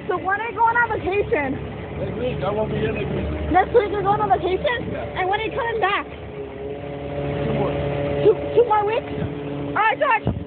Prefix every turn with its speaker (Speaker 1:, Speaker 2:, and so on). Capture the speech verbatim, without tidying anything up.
Speaker 1: So when are you going on vacation?
Speaker 2: Next week. I won't be here next week.
Speaker 1: Next week you're going on vacation?
Speaker 2: Yeah.
Speaker 1: And when are you coming back?
Speaker 2: Two more.
Speaker 1: Two, two more weeks? Alright, George.